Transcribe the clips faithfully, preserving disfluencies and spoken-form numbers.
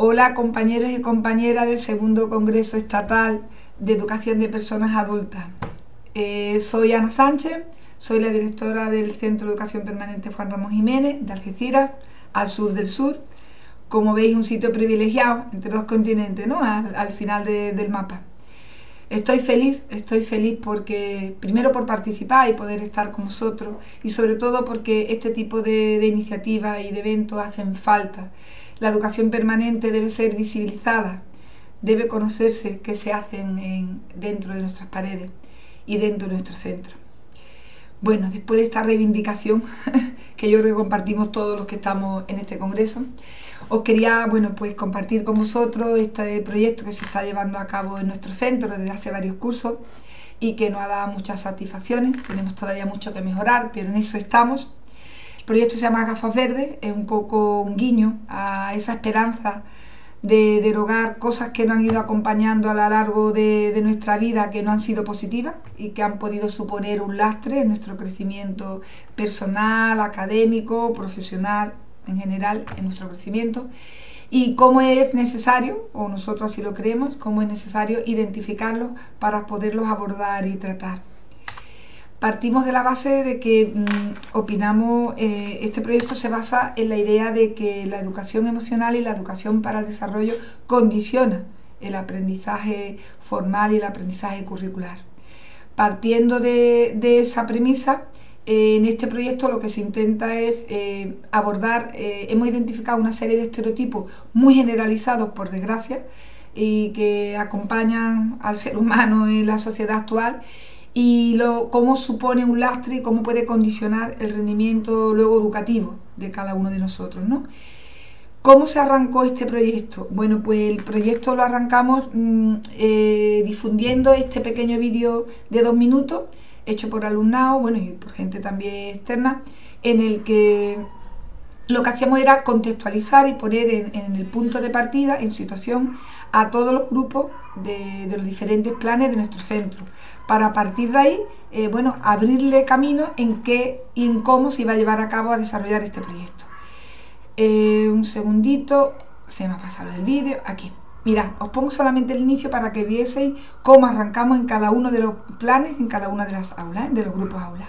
Hola compañeros y compañeras del segundo Congreso Estatal de Educación de Personas Adultas. Eh, soy Ana Sánchez, soy la directora del Centro de Educación Permanente Juan Ramón Jiménez de Algeciras, al sur del sur. Como veis, un sitio privilegiado entre dos continentes, ¿no? Al, al final de, del mapa. Estoy feliz, estoy feliz porque, primero por participar y poder estar con vosotros, y sobre todo porque este tipo de, de iniciativas y de eventos hacen falta. La educación permanente debe ser visibilizada, debe conocerse qué se hacen en, dentro de nuestras paredes y dentro de nuestro centro. Bueno, después de esta reivindicación que yo creo que compartimos todos los que estamos en este congreso, os quería, bueno, pues compartir con vosotros este proyecto que se está llevando a cabo en nuestro centro desde hace varios cursos y que nos ha dado muchas satisfacciones. Tenemos todavía mucho que mejorar, pero en eso estamos. El proyecto se llama Gafas Verdes, es un poco un guiño a esa esperanza de derogar cosas que nos han ido acompañando a lo largo de, de nuestra vida, que no han sido positivas y que han podido suponer un lastre en nuestro crecimiento personal, académico, profesional, en general, en nuestro crecimiento, y cómo es necesario, o nosotros así lo creemos, cómo es necesario identificarlos para poderlos abordar y tratar. Partimos de la base de que mmm, opinamos, eh, este proyecto se basa en la idea de que la educación emocional y la educación para el desarrollo condiciona el aprendizaje formal y el aprendizaje curricular. Partiendo de, de esa premisa, eh, en este proyecto lo que se intenta es eh, abordar, eh, hemos identificado una serie de estereotipos muy generalizados, por desgracia, y que acompañan al ser humano en la sociedad actual, y lo, cómo supone un lastre y cómo puede condicionar el rendimiento luego educativo de cada uno de nosotros, ¿no? ¿Cómo se arrancó este proyecto? Bueno, pues el proyecto lo arrancamos mmm, eh, difundiendo este pequeño vídeo de dos minutos, hecho por alumnado, bueno, y por gente también externa, en el que lo que hacíamos era contextualizar y poner en, en el punto de partida, en situación, a todos los grupos de, de los diferentes planes de nuestro centro, para a partir de ahí, eh, bueno, abrirle camino en qué y en cómo se iba a llevar a cabo a desarrollar este proyecto. Eh, un segundito, se me ha pasado el vídeo, aquí. Mirad, os pongo solamente el inicio para que vieseis cómo arrancamos en cada uno de los planes, en cada una de las aulas, ¿eh? de los grupos aulas.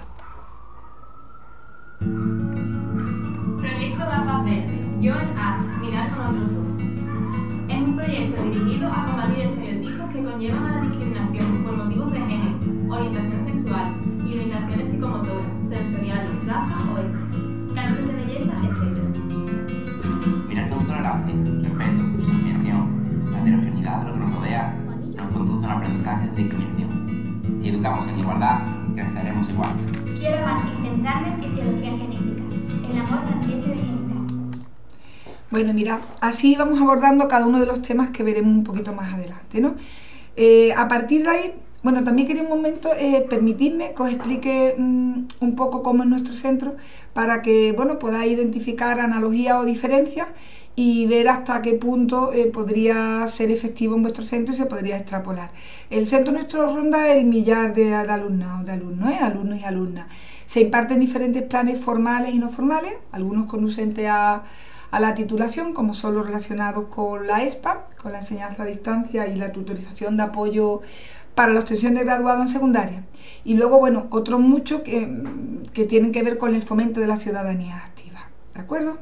Proyecto Gafas Verdes, John As, mirar con otros ojos. Es un proyecto dirigido a combatir estereotipos que conllevan a la discriminación por motivos de género, orientación sexual, limitaciones psicomotoras, sensoriales, raza o etnia, cánones de belleza, etcétera. Mirar con tolerancia, respeto, admiración, la heterogeneidad de lo que nos rodea nos conduce a un aprendizaje sin discriminación. Si educamos en igualdad, creceremos igual. Quiero así centrarme en fisiología genética, el amor naciente de genital. Bueno, mirad, así vamos abordando cada uno de los temas que veremos un poquito más adelante, ¿no? Eh, a partir de ahí, bueno, también quería un momento eh, permitirme que os explique mmm, un poco cómo es nuestro centro, para que, bueno, podáis identificar analogías o diferencias y ver hasta qué punto eh, podría ser efectivo en vuestro centro y se podría extrapolar. El centro nuestro ronda el millar de, de alumnos, de alumnos, ¿eh? alumnos y alumnas. Se imparten diferentes planes formales y no formales, algunos conducentes a, a la titulación, como son los relacionados con la ESPA, con la enseñanza a distancia y la tutorización de apoyo para la obtención de graduado en secundaria. Y luego, bueno, otros muchos que, que tienen que ver con el fomento de la ciudadanía activa, ¿de acuerdo?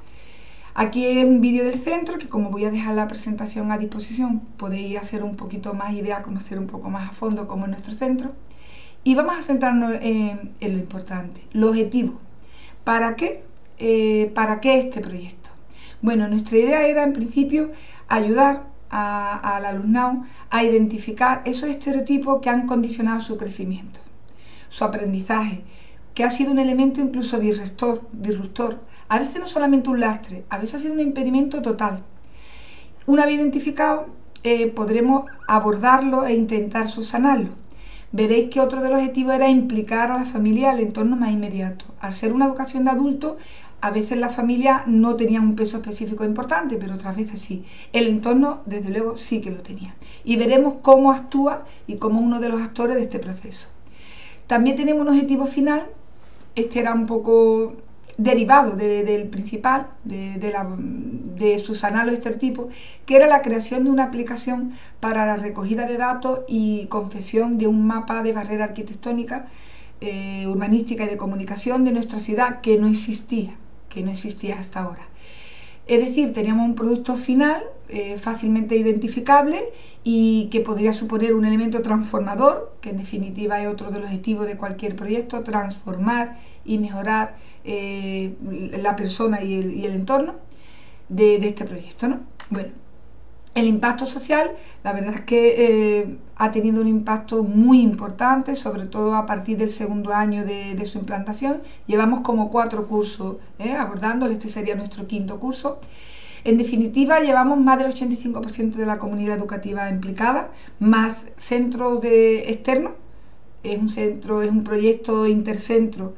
Aquí es un vídeo del centro que, como voy a dejar la presentación a disposición, podéis hacer un poquito más idea, conocer un poco más a fondo cómo es nuestro centro. Y vamos a centrarnos en, en lo importante, los objetivos. ¿Para qué? Eh, ¿Para qué este proyecto? Bueno, nuestra idea era, en principio, ayudar a, al alumnado a identificar esos estereotipos que han condicionado su crecimiento, su aprendizaje, que ha sido un elemento incluso disruptor, disruptor. A veces no solamente un lastre, a veces ha sido un impedimento total. Una vez identificado, eh, podremos abordarlo e intentar subsanarlo. Veréis que otro de los objetivos era implicar a la familia al entorno más inmediato. Al ser una educación de adultos, a veces la familia no tenía un peso específico importante, pero otras veces sí. El entorno, desde luego, sí que lo tenía. Y veremos cómo actúa y cómo uno de los actores de este proceso. También tenemos un objetivo final. Este era un poco derivado de, del principal, de, de, la, de subsanar los estereotipos, que era la creación de una aplicación para la recogida de datos y confección de un mapa de barrera arquitectónica, eh, urbanística y de comunicación de nuestra ciudad que no existía, que no existía hasta ahora. Es decir, teníamos un producto final eh, fácilmente identificable y que podría suponer un elemento transformador, que en definitiva es otro de los objetivos de cualquier proyecto, transformar y mejorar eh, la persona y el, y el entorno de, de este proyecto, ¿no? Bueno, el impacto social, la verdad es que eh, ha tenido un impacto muy importante, sobre todo a partir del segundo año de, de su implantación. Llevamos como cuatro cursos eh, abordándolo, este sería nuestro quinto curso. En definitiva, llevamos más del ochenta y cinco por ciento de la comunidad educativa implicada, más centros de externos. Es un centro, es un proyecto intercentro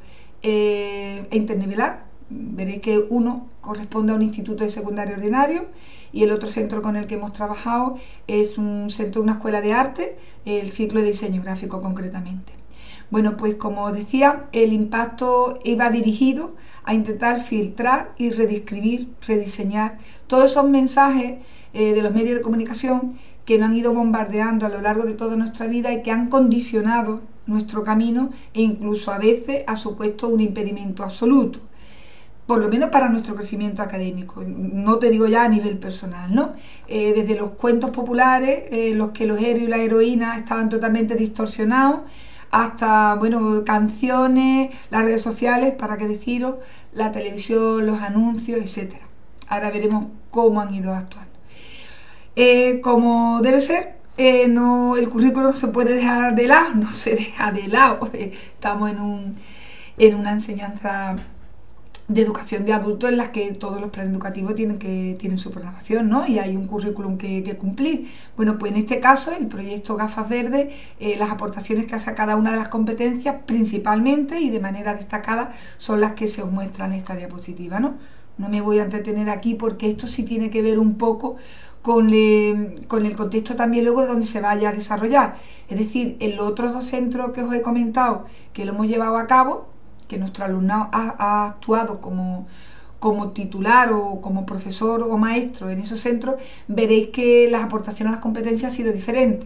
eh, e internivelar. Veréis que uno corresponde a un instituto de secundaria ordinario y el otro centro con el que hemos trabajado es un centro, una escuela de arte, el ciclo de diseño gráfico concretamente. Bueno, pues como os decía, el impacto iba dirigido a intentar filtrar y redescribir, rediseñar todos esos mensajes eh, de los medios de comunicación que nos han ido bombardeando a lo largo de toda nuestra vida y que han condicionado nuestro camino e incluso a veces ha supuesto un impedimento absoluto, por lo menos para nuestro crecimiento académico, no te digo ya a nivel personal, ¿no? Eh, desde los cuentos populares, eh, los que los héroes y las heroínas estaban totalmente distorsionados, hasta, bueno, canciones, las redes sociales, para qué deciros, la televisión, los anuncios, etcétera. Ahora veremos cómo han ido actuando. Eh, como debe ser, eh, no, el currículo no se puede dejar de lado, no se deja de lado. Estamos en, un, en una enseñanza de educación de adultos en las que todos los planes educativos tienen, que, tienen su programación, ¿no? Y hay un currículum que, que cumplir. Bueno, pues en este caso, el proyecto Gafas Verdes, eh, las aportaciones que hace cada una de las competencias, principalmente y de manera destacada, son las que se os muestran en esta diapositiva, ¿no? No me voy a entretener aquí porque esto sí tiene que ver un poco con, le, con el contexto también luego de donde se vaya a desarrollar. Es decir, en los otros dos centros que os he comentado, que lo hemos llevado a cabo, que nuestro alumnado ha, ha actuado como, como titular o como profesor o maestro en esos centros, veréis que las aportaciones a las competencias ha sido diferente.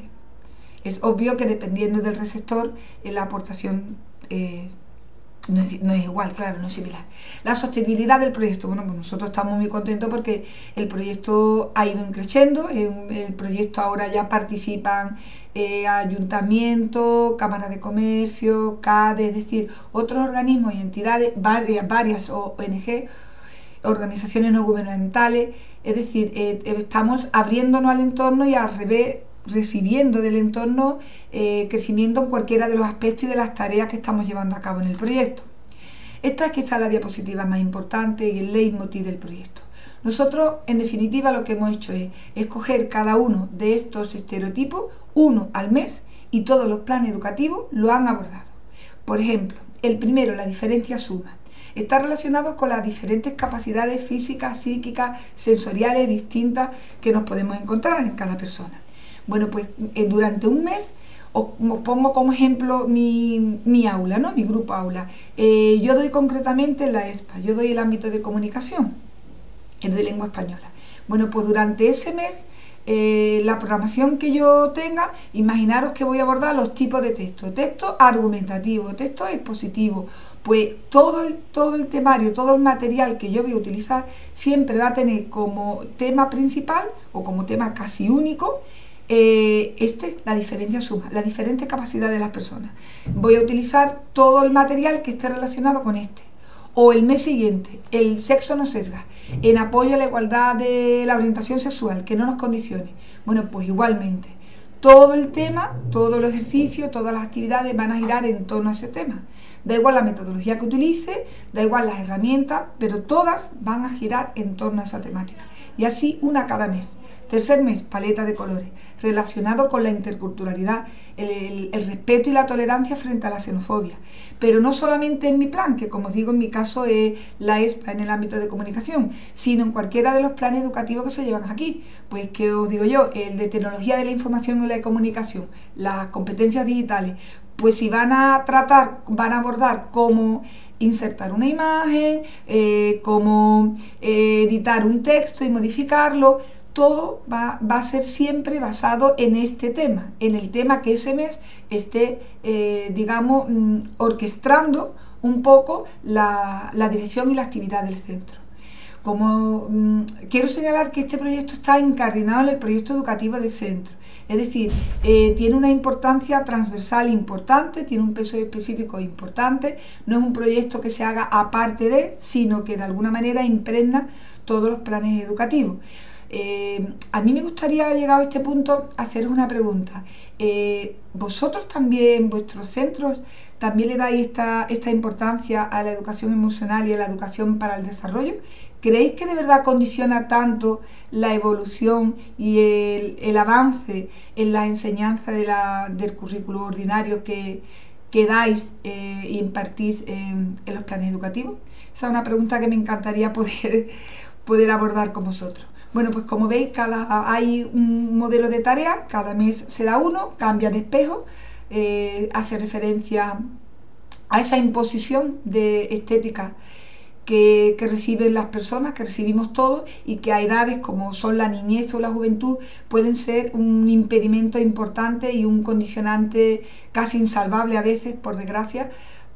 Es obvio que dependiendo del receptor, eh, la aportación eh, no, es, no es igual, claro, no es similar. La sostenibilidad del proyecto, bueno, pues nosotros estamos muy contentos porque el proyecto ha ido creciendo, el, el proyecto ahora ya participan Eh, ayuntamientos, cámaras de comercio, C A D E, es decir, otros organismos y entidades, varias, varias O N G, organizaciones no gubernamentales, es decir, eh, estamos abriéndonos al entorno y al revés, recibiendo del entorno eh, crecimiento en cualquiera de los aspectos y de las tareas que estamos llevando a cabo en el proyecto. Esta es quizá la diapositiva más importante y el leitmotiv del proyecto. Nosotros, en definitiva, lo que hemos hecho es escoger cada uno de estos estereotipos, uno al mes, y todos los planes educativos lo han abordado. Por ejemplo, el primero, la diferencia suma, está relacionado con las diferentes capacidades físicas, psíquicas, sensoriales distintas que nos podemos encontrar en cada persona. Bueno, pues eh, durante un mes os, os pongo como ejemplo mi, mi aula, ¿no? Mi grupo aula. Eh, yo doy concretamente la ESPA, yo doy el ámbito de comunicación, el de lengua española. Bueno, pues durante ese mes, eh, la programación que yo tenga, imaginaros que voy a abordar los tipos de texto, texto argumentativo, texto expositivo, pues todo el, todo el temario, todo el material que yo voy a utilizar siempre va a tener como tema principal o como tema casi único eh, este, la diferencia suma, la diferente capacidad de las personas. Voy a utilizar todo el material que esté relacionado con este. O el mes siguiente, el sexo no sesga, en apoyo a la igualdad de la orientación sexual, que no nos condicione. Bueno, pues igualmente, todo el tema, todos los ejercicios, todas las actividades van a girar en torno a ese tema. Da igual la metodología que utilice, da igual las herramientas, pero todas van a girar en torno a esa temática. Y así una cada mes. Tercer mes, paleta de colores, relacionado con la interculturalidad, el, el, el respeto y la tolerancia frente a la xenofobia. Pero no solamente en mi plan, que como os digo en mi caso es la ESPA en el ámbito de comunicación, sino en cualquiera de los planes educativos que se llevan aquí. Pues que os digo yo, el de tecnología de la información y la comunicación, las competencias digitales, pues si van a tratar, van a abordar cómo insertar una imagen, eh, cómo eh, editar un texto y modificarlo. Todo va, va a ser siempre basado en este tema, en el tema que ese mes esté, eh, digamos, mm, orquestando un poco la, la dirección y la actividad del centro. Como mmm, quiero señalar que este proyecto está incardinado en el proyecto educativo del centro, es decir, eh, tiene una importancia transversal importante, tiene un peso específico importante, no es un proyecto que se haga aparte de, sino que de alguna manera impregna todos los planes educativos. Eh, a mí me gustaría, llegado a este punto, haceros una pregunta. Eh, ¿Vosotros también, vuestros centros, también le dais esta, esta importancia a la educación emocional y a la educación para el desarrollo? ¿Creéis que de verdad condiciona tanto la evolución y el, el avance en la enseñanza de la, del currículo ordinario que, que dais e eh, impartís en, en los planes educativos? Esa es una pregunta que me encantaría poder, poder abordar con vosotros. Bueno, pues como veis, cada, hay un modelo de tarea, cada mes se da uno, cambia de espejo, eh, hace referencia a esa imposición de estética que, que reciben las personas, que recibimos todos, y que a edades como son la niñez o la juventud pueden ser un impedimento importante y un condicionante casi insalvable a veces, por desgracia,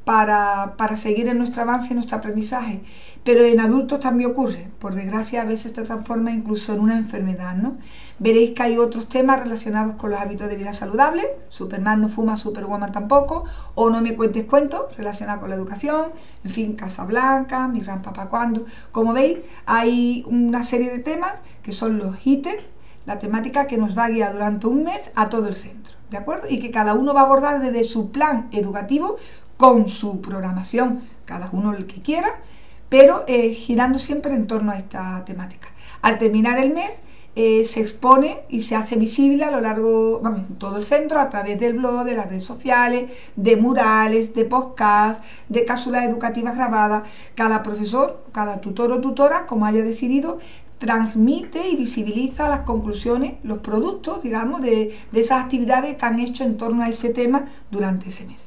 Para, para seguir en nuestro avance y nuestro aprendizaje. Pero en adultos también ocurre, por desgracia a veces se transforma incluso en una enfermedad, ¿no? Veréis que hay otros temas relacionados con los hábitos de vida saludables, Superman no fuma, Superwoman tampoco, o No me cuentes cuentos, relacionados con la educación, en fin, Casablanca, Mi gran papá cuando. Como veis, hay una serie de temas que son los ítems, la temática que nos va a guiar durante un mes a todo el centro, ¿de acuerdo? Y que cada uno va a abordar desde su plan educativo con su programación, cada uno el que quiera, pero eh, girando siempre en torno a esta temática. Al terminar el mes eh, se expone y se hace visible a lo largo, vamos, en todo el centro, a través del blog, de las redes sociales, de murales, de podcasts, de cápsulas educativas grabadas. Cada profesor, cada tutor o tutora, como haya decidido, transmite y visibiliza las conclusiones, los productos, digamos, de, de esas actividades que han hecho en torno a ese tema durante ese mes.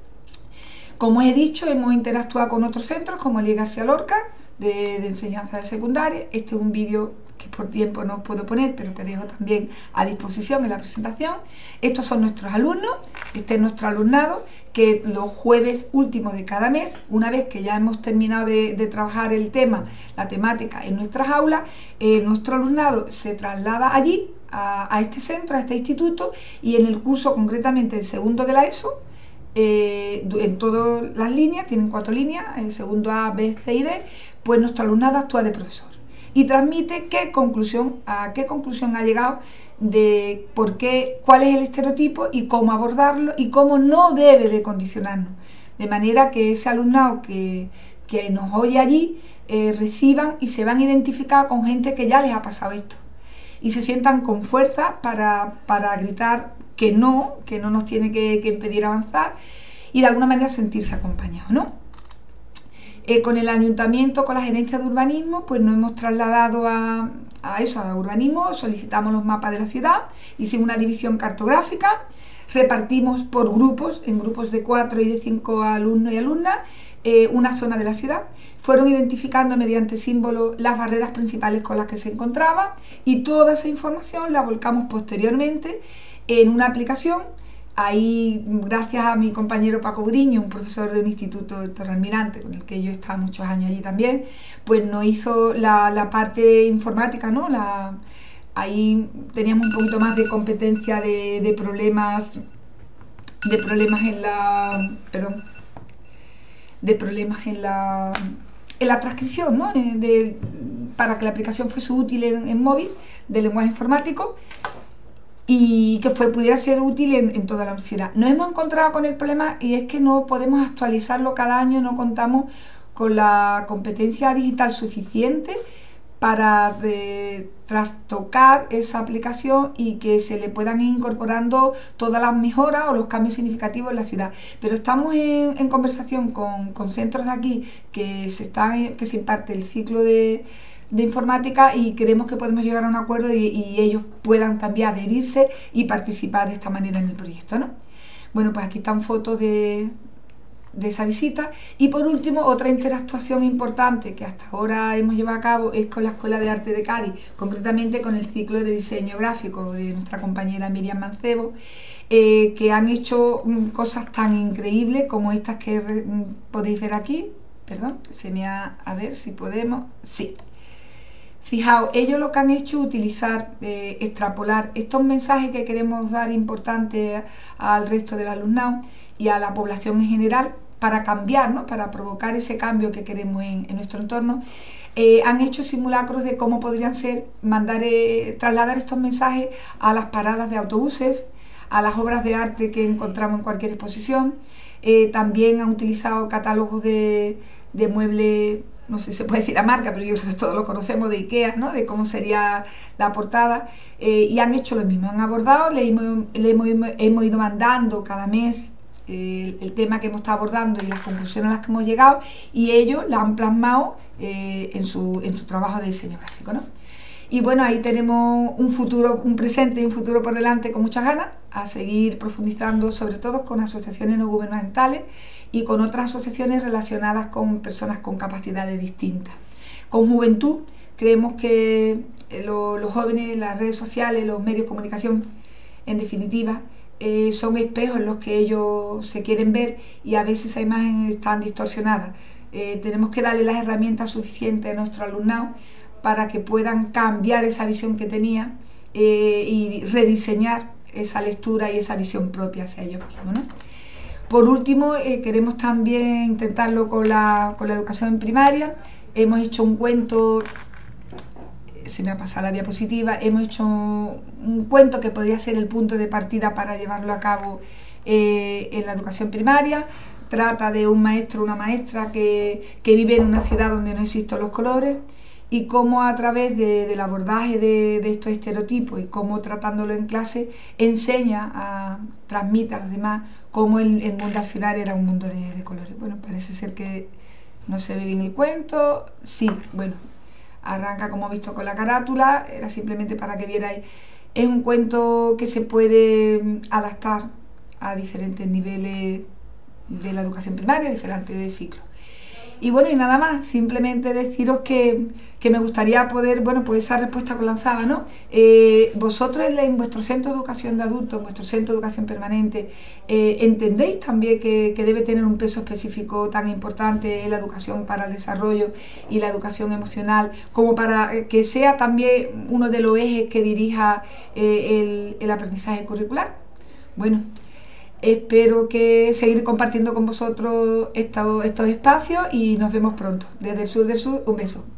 Como he dicho, hemos interactuado con otros centros como el I E García Lorca, de, de enseñanza de secundaria. Este es un vídeo que por tiempo no os puedo poner, pero que dejo también a disposición en la presentación. Estos son nuestros alumnos, este es nuestro alumnado, que los jueves últimos de cada mes, una vez que ya hemos terminado de, de trabajar el tema, la temática en nuestras aulas, eh, nuestro alumnado se traslada allí, a, a este centro, a este instituto, y en el curso concretamente el segundo de la ESO, Eh, en todas las líneas, tienen cuatro líneas, el segundo A, B, C y D, pues nuestro alumnado actúa de profesor y transmite qué conclusión, a qué conclusión ha llegado de por qué, cuál es el estereotipo y cómo abordarlo y cómo no debe de condicionarnos, de manera que ese alumnado que, que nos oye allí eh, reciban y se van a identificar con gente que ya les ha pasado esto y se sientan con fuerza para, para gritar que no, que no nos tiene que, que impedir avanzar y de alguna manera sentirse acompañados, ¿no? Eh, con el ayuntamiento, con la gerencia de urbanismo, pues nos hemos trasladado a, a eso, a urbanismo, solicitamos los mapas de la ciudad, hicimos una división cartográfica, repartimos por grupos, en grupos de cuatro y de cinco alumnos y alumnas, eh, una zona de la ciudad. Fueron identificando mediante símbolos las barreras principales con las que se encontraba y toda esa información la volcamos posteriormente en una aplicación. Ahí, gracias a mi compañero Paco Budiño, un profesor de un instituto de Torrealmirante, con el que yo he estado muchos años allí también, pues nos hizo la, la parte informática, ¿no? La, ahí teníamos un poquito más de competencia de, de problemas, de problemas en la, perdón, de problemas en la, en la transcripción, ¿no? De, para que la aplicación fuese útil en, en móvil, de lenguaje informático, y que fue, pudiera ser útil en, en toda la universidad. Nos hemos encontrado con el problema y es que no podemos actualizarlo cada año, no contamos con la competencia digital suficiente para de, trastocar esa aplicación y que se le puedan ir incorporando todas las mejoras o los cambios significativos en la ciudad. Pero estamos en, en conversación con, con centros de aquí que se, están, que se imparte el ciclo de de informática y creemos que podemos llegar a un acuerdo y, y ellos puedan también adherirse y participar de esta manera en el proyecto, ¿no? Bueno, pues aquí están fotos de, de esa visita. Y por último, otra interactuación importante que hasta ahora hemos llevado a cabo es con la Escuela de Arte de Cádiz, concretamente con el ciclo de diseño gráfico de nuestra compañera Miriam Mancebo, eh, que han hecho mm, cosas tan increíbles como estas que mm, podéis ver aquí. Perdón, se me ha... a ver si podemos... sí. Fijaos, ellos lo que han hecho es utilizar, eh, extrapolar estos mensajes que queremos dar importantes al resto del alumnado y a la población en general para cambiar, ¿no? Para provocar ese cambio que queremos en, en nuestro entorno. Eh, han hecho simulacros de cómo podrían ser, mandar, eh, trasladar estos mensajes a las paradas de autobuses, a las obras de arte que encontramos en cualquier exposición. Eh, también han utilizado catálogos de, de muebles, no sé si se puede decir la marca, pero yo creo que todos lo conocemos, de IKEA, ¿no? De cómo sería la portada, eh, y han hecho lo mismo, han abordado, le hemos, le hemos, hemos ido mandando cada mes eh, el, el tema que hemos estado abordando y las conclusiones a las que hemos llegado, y ellos la han plasmado eh, en, su, en su trabajo de diseño gráfico, ¿no? Y bueno, ahí tenemos un futuro, un presente y un futuro por delante con muchas ganas, a seguir profundizando, sobre todo con asociaciones no gubernamentales y con otras asociaciones relacionadas con personas con capacidades distintas. Con juventud, creemos que lo, los jóvenes, las redes sociales, los medios de comunicación, en definitiva, eh, son espejos en los que ellos se quieren ver, y a veces esa imagen está distorsionada. Eh, tenemos que darle las herramientas suficientes a nuestro alumnado para que puedan cambiar esa visión que tenía eh, y rediseñar esa lectura y esa visión propia hacia ellos mismos, ¿no? Por último, eh, queremos también intentarlo con la, con la educación en primaria. Hemos hecho un cuento, se me ha pasado la diapositiva, hemos hecho un cuento que podría ser el punto de partida para llevarlo a cabo eh, en la educación primaria. Trata de un maestro o una maestra que, que vive en una ciudad donde no existen los colores, y cómo a través de, del abordaje de, de estos estereotipos y cómo tratándolo en clase enseña, a, transmite a los demás cómo el, el mundo al final era un mundo de, de colores. Bueno, parece ser que no se ve bien el cuento. Sí, bueno, arranca como he visto con la carátula, era simplemente para que vierais. Es un cuento que se puede adaptar a diferentes niveles de la educación primaria, diferentes ciclos. Y bueno, y nada más, simplemente deciros que, que me gustaría poder, bueno, pues esa respuesta que lanzaba, ¿no? Eh, vosotros en, en vuestro centro de educación de adultos, en vuestro centro de educación permanente, eh, ¿entendéis también que, que debe tener un peso específico tan importante la educación para el desarrollo y la educación emocional, como para que sea también uno de los ejes que dirija eh, el, el aprendizaje curricular? Bueno, espero que seguir compartiendo con vosotros estos, estos espacios, y nos vemos pronto. Desde el sur del sur, un beso.